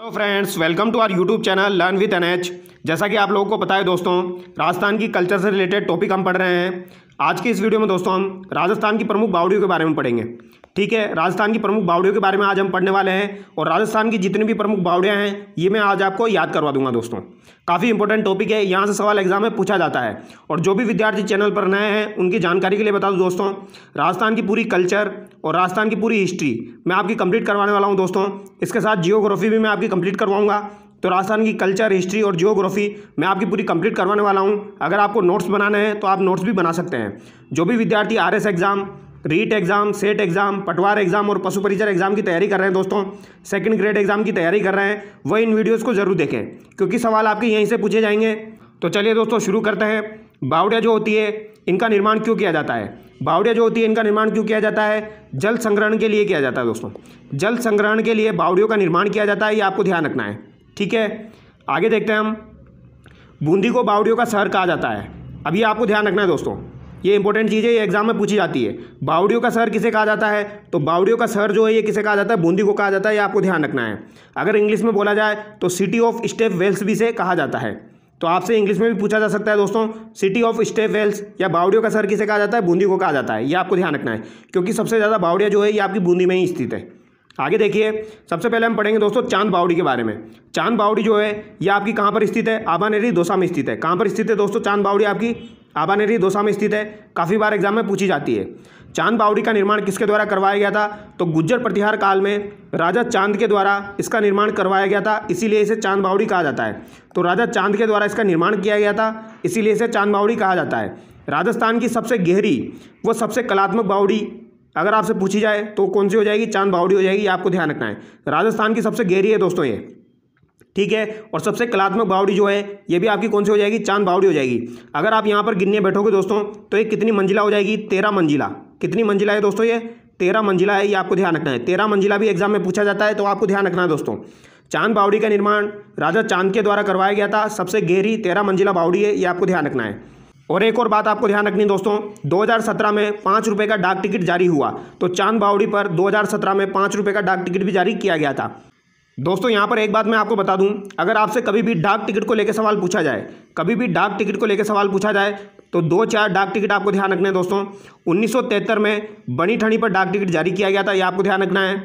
Hello friends, welcome to our YouTube channel learn with NH. जैसा कि आप लोगों को पता है दोस्तों, राजस्थान की कल्चर से रिलेटेड टॉपिक हम पढ़ रहे हैं। आज की इस वीडियो में दोस्तों हम राजस्थान की प्रमुख बावड़ियों के बारे में पढ़ेंगे। ठीक है, राजस्थान की प्रमुख बावड़ियों के बारे में आज हम पढ़ने वाले हैं और राजस्थान की जितनी भी प्रमुख बावड़ियाँ हैं ये मैं आज आपको याद करवा दूंगा दोस्तों। काफ़ी इंपॉर्टेंट टॉपिक है, यहाँ से सवाल एग्जाम में पूछा जाता है। और जो भी विद्यार्थी चैनल पर नए हैं उनकी जानकारी के लिए बता दूं दोस्तों, राजस्थान की पूरी कल्चर और राजस्थान की पूरी हिस्ट्री मैं आपकी कंप्लीट करवाने वाला हूं दोस्तों। इसके साथ जियोग्राफी भी मैं आपकी कंप्लीट करवाऊंगा। तो राजस्थान की कल्चर, हिस्ट्री और जियोग्राफी मैं आपकी पूरी कंप्लीट करवाने वाला हूं। अगर आपको नोट्स बनाने हैं तो आप नोट्स भी बना सकते हैं। जो भी विद्यार्थी RS exam, REET exam, SET exam, पटवार एग्जाम और पशु परिचर एग्जाम की तैयारी कर रहे हैं दोस्तों, सेकंड ग्रेड एग्जाम की तैयारी कर रहे हैं, वह इन वीडियोस को जरूर देखें क्योंकि सवाल आपके यहीं से पूछे जाएंगे। तो चलिए दोस्तों शुरू करते हैं। बावड़िया जो होती है इनका निर्माण क्यों किया जाता है? बावड़िया जो होती है इनका निर्माण क्यों किया जाता है? जल संग्रहण के लिए किया जाता है दोस्तों। जल संग्रहण के लिए बावड़ियों का निर्माण किया जाता है, ये आपको ध्यान रखना है। ठीक है, आगे देखते हैं हम। बूंदी को बावड़ियों का शहर कहा जाता है। अब ये आपको ध्यान रखना है दोस्तों, ये इंपॉर्टेंट चीज़ है, ये एग्जाम में पूछी जाती है। बावड़ियों का शहर किसे कहा जाता है? तो बावड़ियों का शहर जो है ये किसे कहा जाता है? बूंदी को कहा जाता है, ये आपको ध्यान रखना है। अगर इंग्लिश में बोला जाए तो सिटी ऑफ स्टेप वेल्स भी से कहा जाता है। तो आपसे इंग्लिश में भी पूछा जा सकता है दोस्तों, सिटी ऑफ स्टेप वेल्स या बावड़ियों का शहर किसे कहा जाता है? बूंदी को कहा जाता है, ये आपको ध्यान रखना है क्योंकि सबसे ज़्यादा बावड़िया जो है ये आपकी बूंदी में ही स्थित है। आगे देखिए, सबसे पहले हम पढ़ेंगे दोस्तों चांद बावड़ी के बारे में। चांद बावड़ी जो है ये आपकी कहाँ पर स्थित है? आबानेरी दौसा में स्थित है। कहाँ पर स्थित है दोस्तों चांद बावड़ी? आपकी आबानेरी दौसा में स्थित है। काफ़ी बार एग्जाम में पूछी जाती है। चांद बावड़ी का निर्माण किसके द्वारा करवाया गया था? तो गुज्जर प्रतिहार काल में राजा चांद के द्वारा इसका निर्माण करवाया गया था, इसीलिए इसे चांद बावड़ी कहा जाता है। तो राजा चांद के द्वारा इसका निर्माण किया गया था, इसीलिए इसे चांद बावड़ी कहा जाता है। राजस्थान की सबसे गहरी व सबसे कलात्मक बावड़ी अगर आपसे पूछी जाए तो कौन सी हो जाएगी? चांद बावड़ी हो जाएगी, ये आपको ध्यान रखना है। राजस्थान की सबसे गहरी है दोस्तों ये, ठीक है। और सबसे कलात्मक बावड़ी जो है ये भी आपकी कौन सी हो जाएगी? चांद बावड़ी हो जाएगी। अगर आप यहाँ पर गिनने बैठोगे दोस्तों तो ये कितनी मंजिला हो जाएगी? 13 मंजिला। कितनी मंजिला है दोस्तों? ये 13 मंजिला है, ये आपको ध्यान रखना है। 13 मंजिला भी एग्जाम में पूछा जाता है, तो आपको ध्यान रखना है दोस्तों। चांद बावड़ी का निर्माण राजा चांद के द्वारा करवाया गया था, सबसे गहरी 13 मंजिला बावड़ी है, ये आपको ध्यान रखना है। और एक और बात आपको ध्यान रखनी है दोस्तों, 2017 में 5 रुपये का डाक टिकट जारी हुआ, तो चांद बावड़ी पर 2017 में 5 रुपये का डाक टिकट भी जारी किया गया था। दोस्तों यहाँ पर एक बात मैं आपको बता दूं, अगर आपसे कभी भी डाक टिकट को लेकर सवाल पूछा जाए, कभी भी डाक टिकट को लेकर सवाल पूछा जाए तो 2-4 डाक टिकट आपको ध्यान रखना है दोस्तों। 1973 में बनी ठनी पर डाक टिकट जारी किया गया था, ये आपको ध्यान रखना है।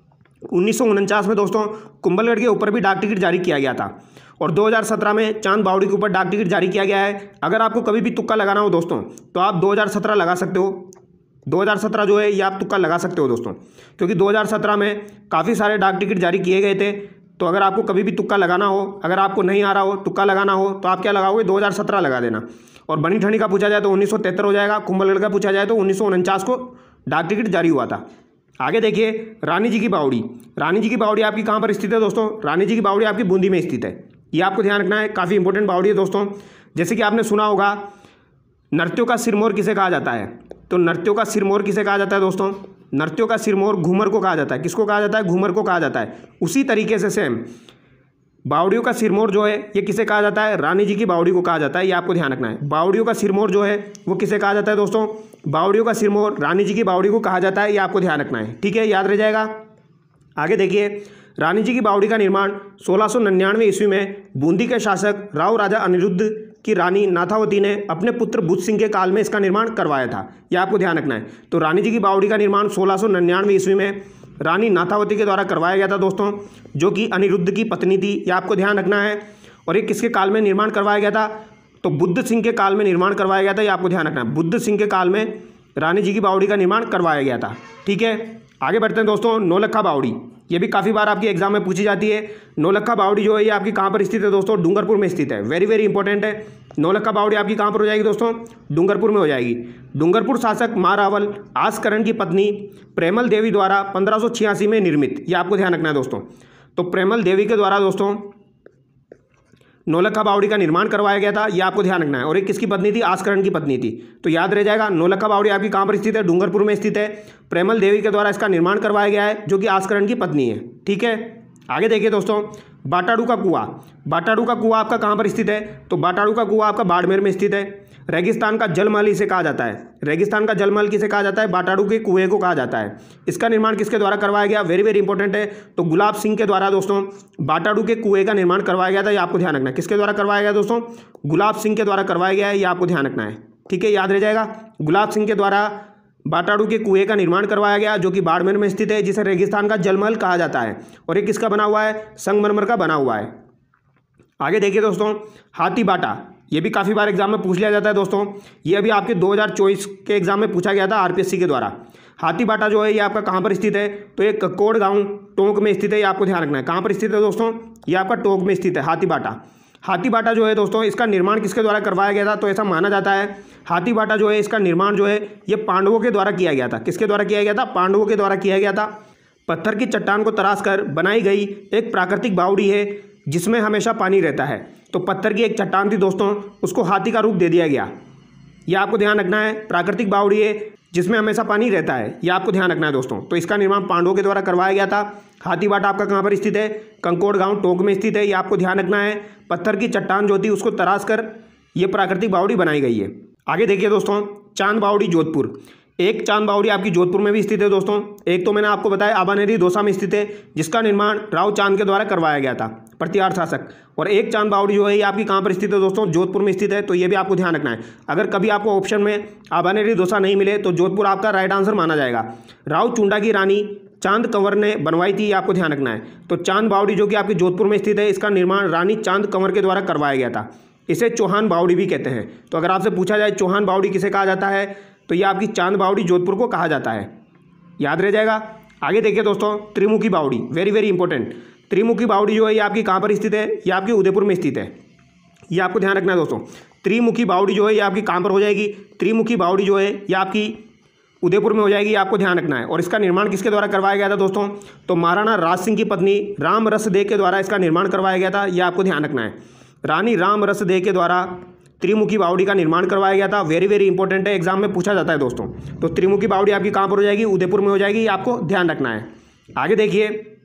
1949 में दोस्तों कुंभलगढ़ के ऊपर भी डाक टिकट जारी किया गया था। और 2017 में चांद बावड़ी के ऊपर डाक टिकट जारी किया गया है। अगर आपको कभी भी तुक्का लगाना हो दोस्तों तो आप 2017 लगा सकते हो। 2017 जो है ये आप तुक्का लगा सकते हो दोस्तों, क्योंकि 2017 में काफ़ी सारे डाक टिकट जारी किए गए थे। तो अगर आपको कभी भी तुक्का लगाना हो, अगर आपको नहीं आ रहा हो तुक्का लगाना हो, तो आप क्या लगाओगे? 2017 लगा देना। और बनी ठनी का पूछा जाए तो 1973 हो जाएगा। कुंभलगढ़ का पूछा जाए तो 1949 को डाक टिकट जारी हुआ था। आगे देखिए, रानी जी की बावड़ी। रानी जी की बावड़ी आपकी कहाँ पर स्थित है दोस्तों? रानी जी की बावड़ी आपकी बूंदी में स्थित है, ये आपको ध्यान रखना है। काफ़ी इंपॉर्टेंट बावड़ी है दोस्तों। जैसे कि आपने सुना होगा, नर्त्यों का सिरमौर किसे कहा जाता है? तो नर्त्यों का सिरमौर किसे कहा जाता है दोस्तों? नर्त्यों का सिरमौर घूमर को कहा जाता है। किसको कहा जाता है? घूमर को कहा जाता है। उसी तरीके से सेम बावड़ियों का सिरमौर जो है ये किसे कहा जाता है? रानी जी की बावड़ी को कहा जाता है, ये आपको ध्यान रखना है। बावड़ियों का सिरमौर जो है वो किसे कहा जाता है दोस्तों? बावड़ियों का सिरमौर रानी जी की बावड़ी को कहा जाता है, ये आपको ध्यान रखना है। ठीक है, याद रह जाएगा। आगे देखिए, रानी जी की बावड़ी का निर्माण 1699 ईस्वी में बूंदी के शासक राव राजा अनिरुद्ध की रानी नाथावती ने अपने पुत्र बुद्ध सिंह के काल में इसका निर्माण करवाया था, यह आपको ध्यान रखना है। तो रानी जी की बावड़ी का निर्माण 1699 ईस्वी में रानी नाथावती के द्वारा करवाया गया था दोस्तों, जो कि अनिरुद्ध की पत्नी थी, यह आपको ध्यान रखना है। और ये किसके काल में निर्माण करवाया गया था? तो बुद्ध सिंह के काल में निर्माण करवाया गया था, यह आपको ध्यान रखना है। बुद्ध सिंह के काल में रानी जी की बावड़ी का निर्माण करवाया गया था। ठीक है, आगे बढ़ते हैं दोस्तों। नौलखा बावड़ी, ये भी काफ़ी बार आपकी एग्जाम में पूछी जाती है। नौलखा बावड़ी जो है ये आपकी कहाँ पर स्थित है दोस्तों? डूंगरपुर में स्थित है। वेरी वेरी इंपॉर्टेंट है। नौलखा बावड़ी आपकी कहाँ पर हो जाएगी दोस्तों? डूंगरपुर में हो जाएगी। डूंगरपुर शासक महारावल आसकरण की पत्नी प्रेमल देवी द्वारा 1586 में निर्मित, ये आपको ध्यान रखना है दोस्तों। तो प्रेमल देवी के द्वारा दोस्तों नौलखा बावड़ी का निर्माण करवाया गया था, यह आपको ध्यान रखना है। और एक किसकी पत्नी थी? आसकरण की पत्नी थी। तो याद रह जाएगा, नौलखा बावड़ी आपकी कहाँ पर स्थित है? डूंगरपुर में स्थित है। प्रेमल देवी के द्वारा इसका निर्माण करवाया गया है, जो कि आसकरण की पत्नी है। ठीक है, आगे देखिए दोस्तों, बाटाड़ू का कुआं। बाटाड़ू का कुआं आपका कहाँ पर स्थित है? तो बाटाड़ू का कुआं आपका बाड़मेर में स्थित है। रेगिस्तान का जलमहल इसे कहा जाता है। रेगिस्तान का जलमहल किसे कहा जाता है? बाटाडू के कुएं को कहा जाता है। इसका निर्माण किसके द्वारा करवाया गया? वेरी वेरी इंपॉर्टेंट है। तो गुलाब सिंह के द्वारा दोस्तों बाटाडू के कुएं का निर्माण करवाया गया था, ये आपको ध्यान रखना है। किसके द्वारा करवाया गया दोस्तों? गुलाब सिंह के द्वारा करवाया गया है, ये आपको ध्यान रखना है। ठीक है, याद रह जाएगा। गुलाब सिंह के द्वारा बाटाडू के कुएं का निर्माण करवाया गया, जो कि बाड़मेर में स्थित है, जिसे रेगिस्तान का जलमहल कहा जाता है। और ये किसका बना हुआ है? संगमरमर का बना हुआ है। आगे देखिए दोस्तों, हाथीबाटा, ये भी काफ़ी बार एग्जाम में पूछ लिया जाता है दोस्तों। ये अभी आपके 2024 के एग्जाम में पूछा गया था आरपीएससी के द्वारा। हाथीबाटा जो है ये आपका कहाँ पर स्थित है? तो ये कक्कोड़ गांव टोंक में स्थित है, ये आपको ध्यान रखना है। कहाँ पर स्थित है दोस्तों? ये आपका टोंक में स्थित है हाथीबाटा। हाथीबाटा जो है दोस्तों, इसका निर्माण किसके द्वारा करवाया गया था? तो ऐसा माना जाता है हाथीबाटा जो है इसका निर्माण जो है ये पांडवों के द्वारा किया गया था। किसके द्वारा किया गया था? पांडवों के द्वारा किया गया था। पत्थर की चट्टान को तराश कर बनाई गई एक प्राकृतिक बावड़ी है जिसमें हमेशा पानी रहता है। तो पत्थर की एक चट्टान थी दोस्तों, उसको हाथी का रूप दे दिया गया। यह आपको ध्यान रखना है। प्राकृतिक बावड़ी है जिसमें हमेशा पानी रहता है, यह आपको ध्यान रखना है दोस्तों। तो इसका निर्माण पांडवों के द्वारा करवाया गया था। हाथीबाटा आपका कहाँ पर स्थित है? कंकोड़ गांव टोंक में स्थित है, यह आपको ध्यान रखना है। पत्थर की चट्टान जो थी उसको तराश कर यह प्राकृतिक बावड़ी बनाई गई है। आगे देखिए दोस्तों, चांद बावड़ी जोधपुर। एक चांद बावड़ी आपकी जोधपुर में भी स्थित है दोस्तों। एक तो मैंने आपको बताया आबानेरी दौसा में स्थित है, जिसका निर्माण राव चांद के द्वारा करवाया गया था, प्रतिहार शासक। और एक चांद बावड़ी जो है ये आपकी कहाँ पर स्थित है दोस्तों? जोधपुर में स्थित है। तो ये भी आपको ध्यान रखना है। अगर कभी आपको ऑप्शन में आबानेरी दौसा नहीं मिले तो जोधपुर आपका राइट आंसर माना जाएगा। राव चुंडा की रानी चांद कंवर ने बनवाई थी, ये आपको ध्यान रखना है। तो चांद बावड़ी जो कि आपकी जोधपुर में स्थित है, इसका निर्माण रानी चांद कंवर के द्वारा करवाया गया था। इसे चौहान बावड़ी भी कहते हैं। तो अगर आपसे पूछा जाए चौहान बावड़ी किसे कहा जाता है, तो ये आपकी चांद बावड़ी जोधपुर को कहा जाता है, याद रह जाएगा। आगे देखिए दोस्तों, त्रिमुखी बावड़ी, वेरी वेरी इंपॉर्टेंट। त्रिमुखी बावड़ी जो है ये आपकी कहाँ पर स्थित है? ये आपकी उदयपुर में स्थित है, ये आपको ध्यान रखना है दोस्तों। त्रिमुखी बावड़ी जो है ये आपकी कहाँ पर हो जाएगी? त्रिमुखी बावड़ी जो है ये आपकी उदयपुर में हो जाएगी, आपको ध्यान रखना है। और इसका निर्माण किसके द्वारा करवाया गया था दोस्तों? तो महाराणा राज सिंह की पत्नी राम रस दे के द्वारा इसका निर्माण करवाया गया था, यह आपको ध्यान रखना है। रानी राम रस दे के द्वारा त्रिमुखी बावड़ी का निर्माण करवाया गया था। वेरी वेरी इंपॉर्टेंट है, एग्जाम में पूछा जाता है दोस्तों। तो त्रिमुखी बावड़ी आपकी कहाँ पर हो जाएगी? उदयपुर में हो जाएगी, आपको ध्यान रखना है। आगे देखिए,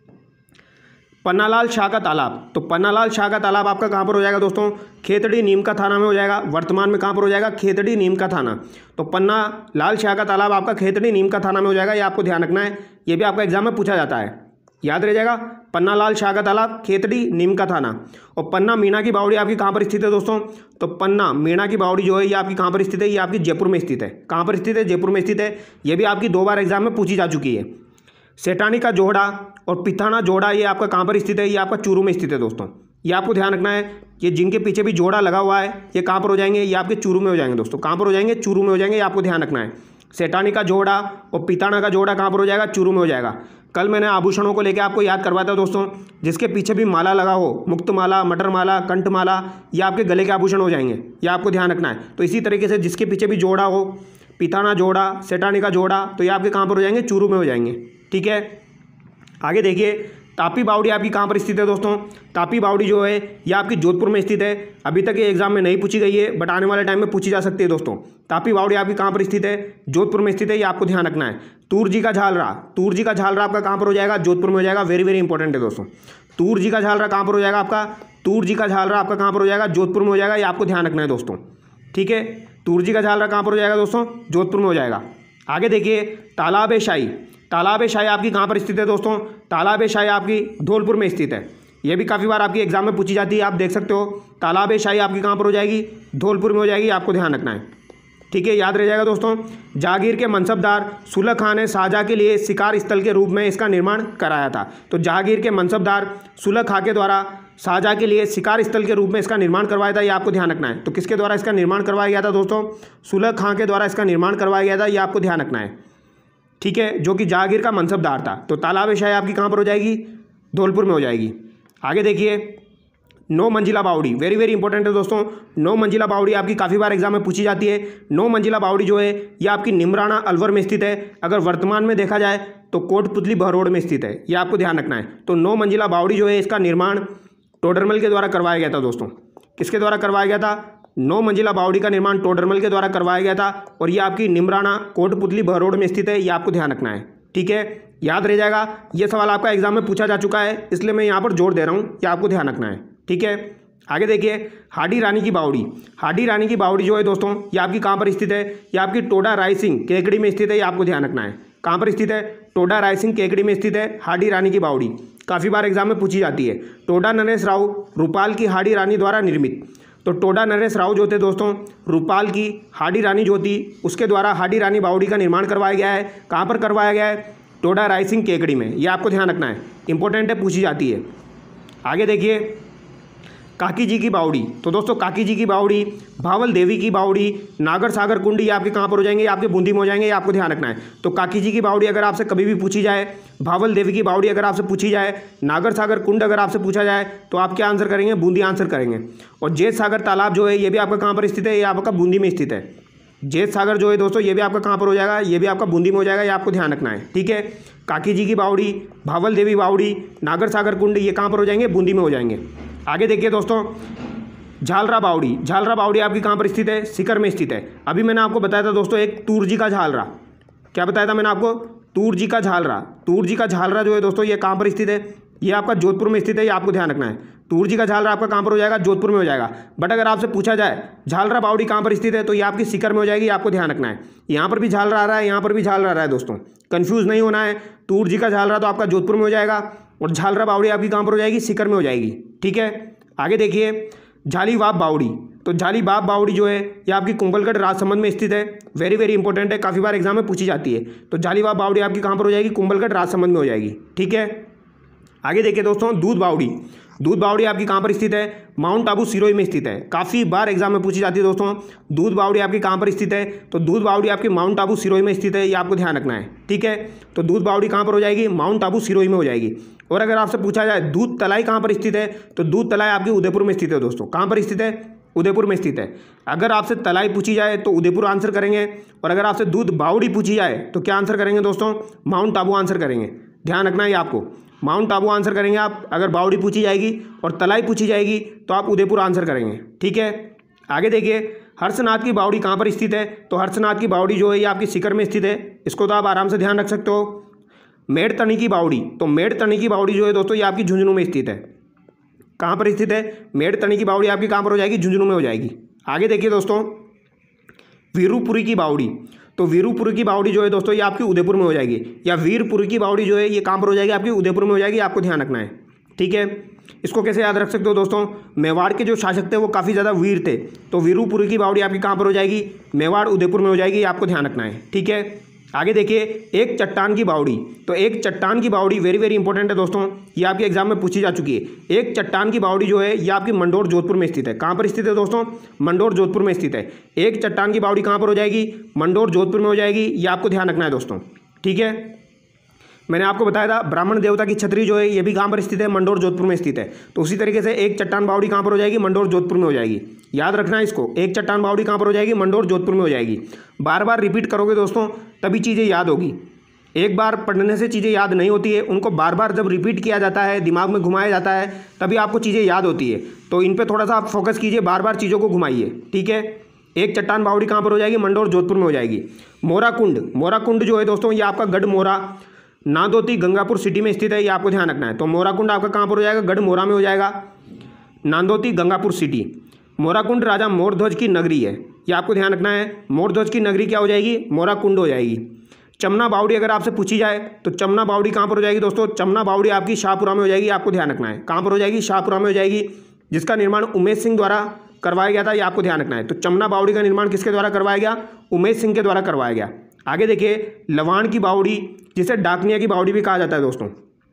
पन्नालाल शाह का तालाब। तो पन्नालाल शाह का तालाब आपका कहाँ पर हो जाएगा दोस्तों? खेतड़ी नीम का थाना में हो जाएगा। वर्तमान में कहाँ पर हो जाएगा? खेतड़ी नीम का थाना। तो पन्नालाल शाह का तालाब आपका खेतड़ी नीम का थाना में हो जाएगा, ये आपको ध्यान रखना है। ये भी आपका एग्जाम में पूछा जाता है, याद रह जाएगा। पन्नालाल शाह का तालाब, खेतड़ी नीम का थाना। और पन्ना मीणा की बावड़ी आपकी कहाँ पर स्थित है दोस्तों? तो पन्ना मीणा की बावड़ी जो है ये आपकी कहाँ पर स्थित है? ये आपकी जयपुर में स्थित है। कहाँ पर स्थित है? जयपुर में स्थित है। ये भी आपकी 2 बार एग्जाम में पूछी जा चुकी है। सेठानी का जोड़ा और पिथाना जोड़ा ये आपका कहाँ पर स्थित है? ये आपका चूरू में स्थित है दोस्तों, ये आपको ध्यान रखना है। ये जिनके पीछे भी जोड़ा लगा हुआ है ये कहाँ पर हो जाएंगे? ये आपके चूरू में हो जाएंगे दोस्तों। कहाँ पर हो जाएंगे? चूरू में हो जाएंगे, ये आपको ध्यान रखना है। सेठानी का जोड़ा और पिथाना का जोड़ा कहाँ पर हो जाएगा? चूरू में हो जाएगा। कल मैंने आभूषणों को लेकर आपको याद करवाया था दोस्तों, जिसके पीछे भी माला लगा हो, मुक्त माला, मटर माला, कंठ माला, ये आपके गले के आभूषण हो जाएंगे, ये आपको ध्यान रखना है। तो इसी तरीके से जिसके पीछे भी जोड़ा हो, पिथाना जोड़ा, सेठानी का जोड़ा, तो ये आपके कहाँ पर हो जाएंगे? चूरू में हो जाएंगे, ठीक है। आगे देखिए, तापी बावड़ी आपकी कहाँ पर स्थित है दोस्तों? तापी बावड़ी जो है ये आपकी जोधपुर में स्थित है। अभी तक ये एग्जाम में नहीं पूछी गई है, बट आने वाले टाइम में पूछी जा सकती है दोस्तों। तापी बावड़ी आपकी कहाँ पर स्थित है? जोधपुर में स्थित है, ये आपको ध्यान रखना है। तूरजी का झालरा, तूरजी का झालरा आपका कहाँ पर हो जाएगा? जोधपुर में हो जाएगा। वेरी वेरी इंपॉर्टेंट है दोस्तों। तूरजी का झालरा कहाँ पर हो जाएगा आपका? तूरजी का झालरा आपका कहाँ पर हो जाएगा? जोधपुर में हो जाएगा, ये आपको ध्यान रखना है दोस्तों, ठीक है। तूरजी का झालरा कहाँ पर हो जाएगा दोस्तों? जोधपुर में हो जाएगा। आगे देखिए, तालाब शाही। तालाब शाही आपकी कहाँ पर स्थित है दोस्तों? तालाब शाही आपकी धौलपुर में स्थित है। ये भी काफ़ी बार आपकी एग्जाम में पूछी जाती है, आप देख सकते हो। तालाब शाही आपकी कहाँ पर हो जाएगी? धौलपुर में हो जाएगी, आपको ध्यान रखना है, ठीक है, याद रह जाएगा दोस्तों। जहांगीर के मनसबदार सुलह खान ने शाहजहाँ के लिए शिकार स्थल के रूप में इसका निर्माण कराया था। तो जहांगीर के मनसबदार सुलह खां के द्वारा शाहजहाँ के लिए शिकार स्थल के रूप में इसका निर्माण करवाया था, ये आपको ध्यान रखना है। तो किसके द्वारा इसका निर्माण करवाया गया था दोस्तों? सुलह खां के द्वारा इसका निर्माण करवाया गया था, ये आपको ध्यान रखना है, ठीक है, जो कि जहांगीर का मनसबदार था। तो तालाब शाही आपकी कहाँ पर हो जाएगी? धौलपुर में हो जाएगी। आगे देखिए, 9 मंजिला बावड़ी, वेरी वेरी इंपॉर्टेंट है दोस्तों। 9 मंजिला बावड़ी आपकी काफ़ी बार एग्जाम में पूछी जाती है। 9 मंजिला बावड़ी जो है ये आपकी निमराना अलवर में स्थित है। अगर वर्तमान में देखा जाए तो कोटपुतली बहरोड में स्थित है, ये आपको ध्यान रखना है। तो 9 मंजिला बावड़ी जो है इसका निर्माण टोडरमल के द्वारा करवाया गया था दोस्तों। किसके द्वारा करवाया गया था? 9 मंजिला बावड़ी का निर्माण टोडरमल के द्वारा करवाया गया था। और ये आपकी निमराना कोटपुतली बहरोड में स्थित है, ये आपको ध्यान रखना है, ठीक है, याद रह जाएगा। ये सवाल आपका एग्जाम में पूछा जा चुका है, इसलिए मैं यहाँ पर जोर दे रहा हूँ कि आपको ध्यान रखना है, ठीक है। आगे देखिए हाडी रानी की बावड़ी। हाडी रानी की बावड़ी जो है दोस्तों ये आपकी कहाँ पर स्थित है, ये आपकी टोडा रायसिंह केकड़ी में स्थित है। ये आपको ध्यान रखना है। कहाँ पर स्थित है, टोडा रायसिंह केकड़ी में स्थित है हाडी रानी की बावड़ी। काफ़ी बार एग्जाम में पूछी जाती है। टोडा नरेश राव रूपाल की हाडी रानी द्वारा निर्मित। तो टोडा नरेश राव जो थे दोस्तों रूपाल की हाडी रानी जो थी उसके द्वारा हाडी रानी बावड़ी का निर्माण करवाया गया है। कहाँ पर करवाया गया है, टोडा रायसिंह केकड़ी में। ये आपको ध्यान रखना है, इंपॉर्टेंट है, पूछी जाती है। आगे देखिए काकी जी की बावड़ी। तो दोस्तों काकी जी की बावड़ी, भावल देवी की बावड़ी, नागर सागर कुंड, ये आपके कहाँ पर हो जाएंगे, ये आपके बूंदी में हो जाएंगे। ये आपको ध्यान रखना है। तो काकी जी की बावड़ी अगर आपसे कभी भी पूछी जाए, भावल देवी की बावड़ी अगर आपसे पूछी जाए, नागर सागर कुंड अगर आपसे पूछा जाए तो आप क्या आंसर करेंगे, बूंदी आंसर करेंगे। और जेठ सागर तालाब जो है ये भी आपका कहाँ पर स्थित है, ये आपका बूंदी में स्थित है। जेठ सागर जो है दोस्तों ये भी आपका कहाँ पर हो जाएगा, ये भी आपका बूंदी में हो जाएगा। ये आपको ध्यान रखना है, ठीक है। काकी जी की बावड़ी, भावल देवी बावड़ी, नागर सागर कुंड, ये कहाँ पर हो जाएंगे, बूंदी में हो जाएंगे। आगे देखिए दोस्तों झालरा बावड़ी। झालरा बावड़ी आपकी कहाँ पर स्थित है, सीकर में स्थित है। अभी मैंने आपको बताया था दोस्तों एक तूर जी का झालरा। क्या बताया था मैंने आपको, तूर जी का झालरा। तूर जी का झालरा जो है दोस्तों ये कहाँ पर स्थित है, ये आपका जोधपुर में स्थित है। ये आपको ध्यान रखना है। तूर जी का झालरा आपका कहाँ पर हो जाएगा, जोधपुर में हो जाएगा। बट अगर आपसे पूछा जाए झालरा बावड़ी कहाँ पर स्थित है तो ये आपकी सीकर में हो जाएगी। आपको ध्यान रखना है। यहाँ पर भी झालरा आ रहा है, यहाँ पर भी झालरा आ रहा है दोस्तों, कंफ्यूज नहीं होना है। तूर जी का झालरा तो आपका जोधपुर में हो जाएगा और झालरा बावड़ी आपकी कहाँ पर हो जाएगी, सीकर में हो जाएगी, ठीक है। आगे देखिए झालीबाब बावड़ी। तो झालीबाब बावड़ी जो है ये आपकी कुंभलगढ़ राजसमंद में स्थित है। वेरी वेरी इंपॉर्टेंट है, काफ़ी बार एग्जाम में पूछी जाती है। तो झालीबाब बावड़ी आपकी कहाँ पर हो जाएगी, कुंभलगढ़ राजसमंद में हो जाएगी, ठीक है। आगे देखिए दोस्तों दूध बावड़ी। दूध बावड़ी आपकी कहाँ पर स्थित है, माउंट आबू सिरोही में स्थित है। काफ़ी बार एग्जाम में पूछी जाती है दोस्तों, दूध बावड़ी आपकी कहाँ पर स्थित है। तो दूध बावड़ी आपकी माउंट आबू सिरोही में स्थित है। ये आपको ध्यान रखना है, ठीक है। तो दूध बावड़ी कहाँ पर हो जाएगी, माउंट आबू सिरोही में हो जाएगी। और अगर आपसे पूछा जाए दूध तलाई कहाँ पर स्थित है तो दूध तलाई आपकी उदयपुर में स्थित है दोस्तों। कहाँ पर स्थित है, उदयपुर में स्थित है। अगर आपसे तलाई पूछी जाए तो उदयपुर आंसर करेंगे और अगर आपसे दूध बावड़ी पूछी जाए तो क्या आंसर करेंगे दोस्तों, माउंट आबू आंसर करेंगे। ध्यान रखना है आपको, माउंट आबू आंसर करेंगे आप अगर बावड़ी पूछी जाएगी, और तलाई पूछी जाएगी तो आप उदयपुर आंसर करेंगे, ठीक है। आगे देखिए हर्षनाथ की बावड़ी कहाँ पर स्थित है। तो हर्षनाथ की बावड़ी जो है ये आपकी सीकर में स्थित है। इसको तो आप आराम से ध्यान रख सकते हो। मेड़तनी की बावड़ी। तो मेड़तनी की बावड़ी जो है दोस्तों ये आपकी झुंझुनू में स्थित है। कहाँ पर स्थित है, मेड़तनी की बावड़ी आपकी कहाँ पर हो जाएगी, झुंझुनू में हो जाएगी। आगे देखिए दोस्तों वीरूपुरी की बावड़ी। तो वीरूपुरी की बावड़ी जो है दोस्तों ये आपकी उदयपुर में हो जाएगी, या वीरपुरी की बावड़ी जो है ये कहाँ पर हो जाएगी, आपकी उदयपुर में हो जाएगी। आपको ध्यान रखना है, ठीक है। इसको कैसे याद रख सकते हो दोस्तों, मेवाड़ के जो शासक थे वो काफ़ी ज़्यादा वीर थे। तो वीरूपुरी की बावड़ी आपकी कहाँ पर हो जाएगी, मेवाड़ उदयपुर में हो जाएगी। आपको ध्यान रखना है, ठीक है। आगे देखिए एक चट्टान की बावड़ी। तो एक चट्टान की बावड़ी वेरी वेरी इंपॉर्टेंट है दोस्तों, ये आपके एग्जाम में पूछी जा चुकी है। एक चट्टान की बावड़ी जो है ये आपकी मंडोर जोधपुर में स्थित है। कहाँ पर स्थित है दोस्तों, मंडोर जोधपुर में स्थित है। एक चट्टान की बावड़ी कहाँ पर हो जाएगी, मंडोर जोधपुर में हो जाएगी। ये आपको ध्यान रखना है दोस्तों, ठीक है। मैंने आपको बताया था ब्राह्मण देवता की छतरी जो है ये भी कहाँ पर स्थित है, मंडोर जोधपुर में स्थित है। तो उसी तरीके से एक चट्टान बावड़ी कहाँ पर हो जाएगी, मंडोर जोधपुर में हो जाएगी। याद रखना है इसको, एक चट्टान बावड़ी कहाँ पर हो जाएगी, मंडोर जोधपुर में हो जाएगी। बार बार रिपीट करोगे दोस्तों तभी चीज़ें याद होगी। एक बार पढ़ने से चीज़ें याद नहीं होती है, उनको बार बार जब रिपीट किया जाता है, दिमाग में घुमाया जाता है, तभी आपको चीज़ें याद होती है। तो इन पर थोड़ा सा आप फोकस कीजिए, बार बार चीज़ों को घुमाइए, ठीक है। एक चट्टान बावड़ी कहाँ पर हो जाएगी, मंडोर जोधपुर में हो जाएगी। मोरा कुंड। मोरा कुंड जो है दोस्तों ये आपका गढ़ मोरा नादोती गंगापुर सिटी में स्थित है। ये आपको ध्यान रखना है। तो मोराकुंड आपका कहाँ पर हो जाएगा, गढ़ मोरा में हो जाएगा, नांदोती गंगापुर सिटी। मोराकुंड राजा मोरध्वज की नगरी है। ये आपको ध्यान रखना है। मोरध्वज की नगरी क्या हो जाएगी, मोराकुंड हो जाएगी। चमना बावड़ी अगर आपसे पूछी जाए तो चमना बावड़ी कहाँ पर हो जाएगी दोस्तों, चमना बावड़ी आपकी शाहपुरा में हो जाएगी। आपको ध्यान रखना है कहाँ पर हो जाएगी, शाहपुरा में हो जाएगी, जिसका निर्माण उमेश सिंह द्वारा करवाया गया था। ये आपको ध्यान रखना है। तो चमना बावड़ी का निर्माण किसके द्वारा करवाया गया, उमेश सिंह के द्वारा करवाया गया। आगे देखिए लवाण की बावड़ी, जिसे डाकनिया की बावड़ी भी कहा जाता है दोस्तों।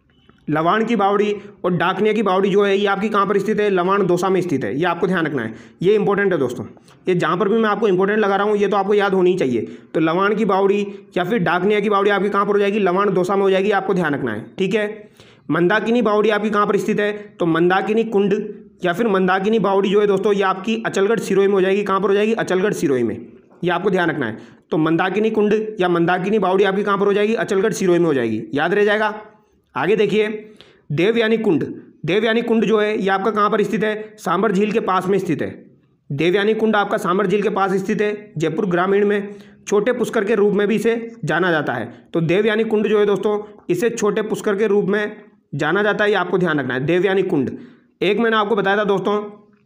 लवाण की बावड़ी और डाकनिया की बावड़ी जो है ये आपकी कहाँ पर स्थित है, लवाण दौसा में स्थित है। ये आपको ध्यान रखना है, ये इंपॉर्टेंट है दोस्तों। ये जहाँ पर भी मैं आपको इंपॉर्टेंट लगा रहा हूँ ये तो आपको याद होनी चाहिए। तो लवाण की बावड़ी या फिर डाकनिया की बावड़ी आपकी कहाँ पर हो जाएगी, लवाण दौसा में हो जाएगी। आपको ध्यान रखना है, ठीक है। मंदाकिनी बावड़ी आपकी कहाँ पर स्थित है, तो मंदाकिनी कुंड या फिर मंदाकिनी बावड़ी जो है दोस्तों ये आपकी अचलगढ़ सिरोही में हो जाएगी। कहाँ पर हो जाएगी, अचलगढ़ सिरोही में। ये आपको ध्यान रखना है। तो मंदाकिनी कुंड या मंदाकिनी बावड़ी आपकी कहाँ पर हो जाएगी, अचलगढ़ सिरोही में हो जाएगी। याद रह जाएगा। आगे देखिए देवयानी कुंड। देवयानी कुंड जो है ये आपका कहाँ पर स्थित है, सांबर झील के पास में स्थित है। देवयानी कुंड आपका सांबर झील के पास स्थित है, जयपुर ग्रामीण में। छोटे पुष्कर के रूप में भी इसे जाना जाता है। तो देवयानी कुंड जो है दोस्तों इसे छोटे पुष्कर के रूप में जाना जाता है। ये आपको ध्यान रखना है, देवयानी कुंड। एक मैंने आपको बताया था दोस्तों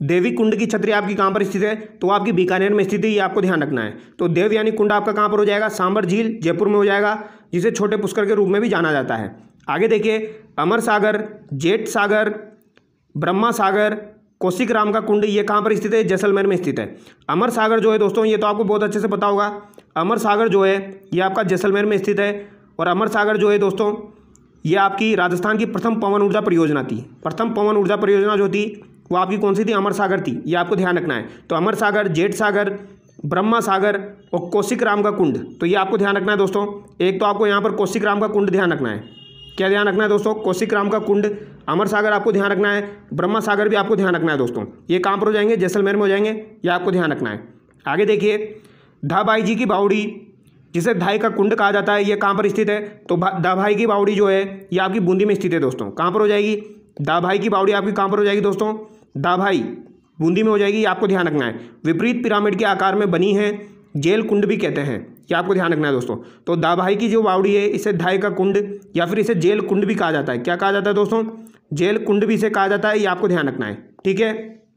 देवी कुंड की छतरी आपकी कहाँ पर स्थित है, तो आपकी बीकानेर में स्थित है, ये आपको ध्यान रखना है। तो देव यानी कुंड आपका कहाँ पर हो जाएगा, सांबर झील जयपुर में हो जाएगा, जिसे छोटे पुष्कर के रूप में भी जाना जाता है। आगे देखिए, अमर सागर, जेठ सागर, ब्रह्मा सागर, कौशिक राम का कुंड, ये कहाँ पर स्थित है, जैसलमेर में स्थित है। अमर सागर जो है दोस्तों, ये तो आपको बहुत अच्छे से पता होगा, अमर सागर जो है ये आपका जैसलमेर में स्थित है। और अमर सागर जो है दोस्तों, ये आपकी राजस्थान की प्रथम पवन ऊर्जा परियोजना थी। प्रथम पवन ऊर्जा परियोजना जो थी वो आपकी कौन सी थी, अमर सागर थी, ये आपको ध्यान रखना है। तो अमर सागर, जेठ सागर, ब्रह्मा सागर और कौशिक राम का कुंड, तो ये आपको ध्यान रखना है दोस्तों। एक तो आपको यहाँ पर कौशिक राम का कुंड ध्यान रखना है। क्या ध्यान रखना है दोस्तों, कौशिक राम का कुंड, अमर सागर आपको ध्यान रखना है, ब्रह्मा सागर भी आपको ध्यान रखना है दोस्तों। ये कहाँ पर हो जाएंगे, जैसलमेर में हो जाएंगे, ये आपको ध्यान रखना है। आगे देखिए, धाबाई जी की बावड़ी, जिसे धाई का कुंड कहा जाता है, ये कहाँ पर स्थित है, तो दाभाई की बावड़ी जो है ये आपकी बूंदी में स्थित है दोस्तों। कहाँ पर हो जाएगी, दाभाई की बावड़ी आपकी कहाँ पर हो जाएगी दोस्तों, दाभाई बूंदी में हो जाएगी, ये आपको ध्यान रखना है। विपरीत पिरामिड के आकार में बनी है, जेल कुंड भी कहते हैं, ये आपको ध्यान रखना है दोस्तों। तो दाभाई की जो बावड़ी है इसे धाई का कुंड या फिर इसे जेल कुंड भी कहा जाता है। क्या कहा जाता है दोस्तों, जेल कुंड भी इसे कहा जाता है, ये आपको ध्यान रखना है। ठीक है,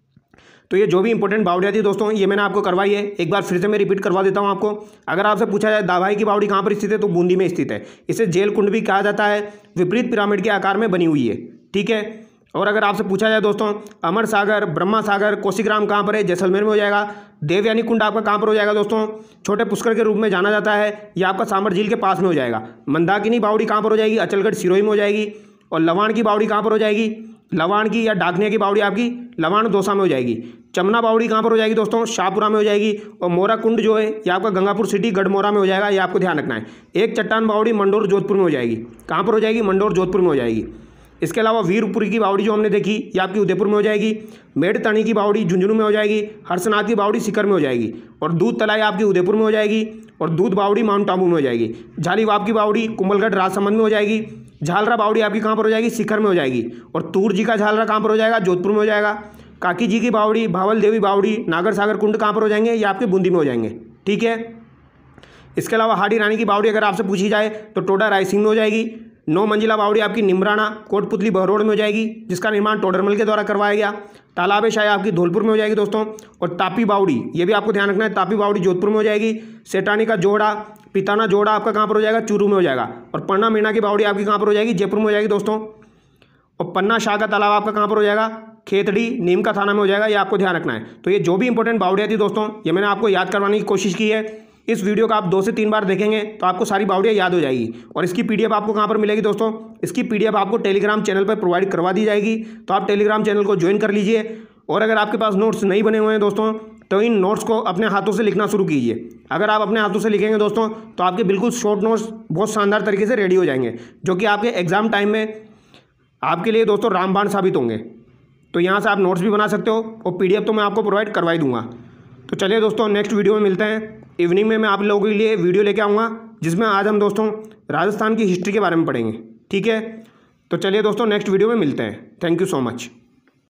तो ये जो भी इंपॉर्टेंट बावड़ियाँ थी दोस्तों, ये मैंने आपको करवाई है। एक बार फिर से मैं रिपीट करवा देता हूँ आपको। अगर आपसे पूछा जाए दाभाई की बावड़ी कहाँ पर स्थित है, तो बूंदी में स्थित है। इसे जेल कुंड भी कहा जाता है, विपरीत पिरामिड के आकार में बनी हुई है। ठीक है, और अगर आपसे पूछा जाए दोस्तों, अमर सागर, ब्रह्मा सागर, कौशिक राम कहाँ पर है, जैसलमेर में हो जाएगा। देवयानी कुंड आपका कहाँ पर हो जाएगा दोस्तों, छोटे पुष्कर के रूप में जाना जाता है, यह आपका सांबर झील के पास में हो जाएगा। मंदाकिनी बावड़ी कहाँ पर हो जाएगी, अचलगढ़ सिरोही में हो जाएगी। और लवाण की बावड़ी कहाँ पर हो जाएगी, लवाण की या डाकनिया की बावड़ी आपकी लवाण दौसा में हो जाएगी। चमना बावड़ी कहाँ पर हो जाएगी दोस्तों, शाहपुरा में हो जाएगी। और मोरा कुंड जो है ये आपका गंगापुर सिटी गढ़मोरा में हो जाएगा, ये आपको ध्यान रखना है। एक चट्टान बावड़ी मंडोर जोधपुर में हो जाएगी। कहाँ पर हो जाएगी, मंडोर जोधपुर में हो जाएगी। इसके अलावा वीरपुरी की बावड़ी जो हमने देखी ये आपकी उदयपुर में हो जाएगी। मेड़तानी की बावड़ी झुंझुनू में हो जाएगी। हर्षनाथ की बावड़ी सीकर में हो जाएगी। और दूध तलाई आपकी उदयपुर में हो जाएगी। और दूध बावड़ी माउंट आबू में हो जाएगी। झालीवाप की बावड़ी कुंभलगढ़ राजसमंद में हो जाएगी। झालरा बावड़ी आपकी कहाँ पर हो जाएगी, सीकर में हो जाएगी। और तूर जी का झालरा कहाँ पर हो जाएगा, जोधपुर में हो जाएगा। काकी जी की बावड़ी, भावल देवी बावड़ी, नागर सागर कुंड कहाँ पर हो जाएंगे, ये आपके बूंदी में हो जाएंगे। ठीक है, इसके अलावा हाडी रानी की बावड़ी अगर आपसे पूछी जाए तो टोडा रायसिंह में हो जाएगी। 9 मंजिला बावड़ी आपकी निमराना कोटपुतली बहरोड में हो जाएगी, जिसका निर्माण टोडरमल के द्वारा करवाया गया। तालाब शाही आपकी धौलपुर में हो जाएगी दोस्तों। और तापी बावड़ी, ये भी आपको ध्यान रखना है, तापी बावड़ी जोधपुर में हो जाएगी। सेठानी का जोड़ा, पिताना जोड़ा आपका कहाँ पर हो जाएगा, चूरू में हो जाएगा। और पन्ना मीना की बावड़ी आपकी कहाँ पर हो जाएगी, जयपुर में हो जाएगी दोस्तों। और पन्ना शाह का तालाब आपका कहाँ पर हो जाएगा, खेतड़ी नीम का थाना में हो जाएगा, ये आपको ध्यान रखना है। तो ये जो भी इंपॉर्टेंट बावड़ियाँ थी दोस्तों, ये मैंने आपको याद करवाने की कोशिश की है। इस वीडियो का आप 2 से 3 बार देखेंगे तो आपको सारी बावड़ियाँ याद हो जाएगी। और इसकी पीडीएफ आपको कहाँ पर मिलेगी दोस्तों, इसकी पीडीएफ आपको टेलीग्राम चैनल पर प्रोवाइड करवा दी जाएगी। तो आप टेलीग्राम चैनल को ज्वाइन कर लीजिए। और अगर आपके पास नोट्स नहीं बने हुए हैं दोस्तों, तो इन नोट्स को अपने हाथों से लिखना शुरू कीजिए। अगर आप अपने हाथों से लिखेंगे दोस्तों, तो आपके बिल्कुल शॉर्ट नोट्स बहुत शानदार तरीके से रेडी हो जाएंगे, जो कि आपके एग्जाम टाइम में आपके लिए दोस्तों रामबाण साबित होंगे। तो यहाँ से आप नोट्स भी बना सकते हो और पीडीएफ तो मैं आपको प्रोवाइड करवा ही दूंगा। तो चलिए दोस्तों, नेक्स्ट वीडियो में मिलते हैं। इवनिंग में मैं आप लोगों के लिए वीडियो लेके आऊँगा, जिसमें आज हम दोस्तों राजस्थान की हिस्ट्री के बारे में पढ़ेंगे। ठीक है, तो चलिए दोस्तों, नेक्स्ट वीडियो में मिलते हैं। Thank you so much.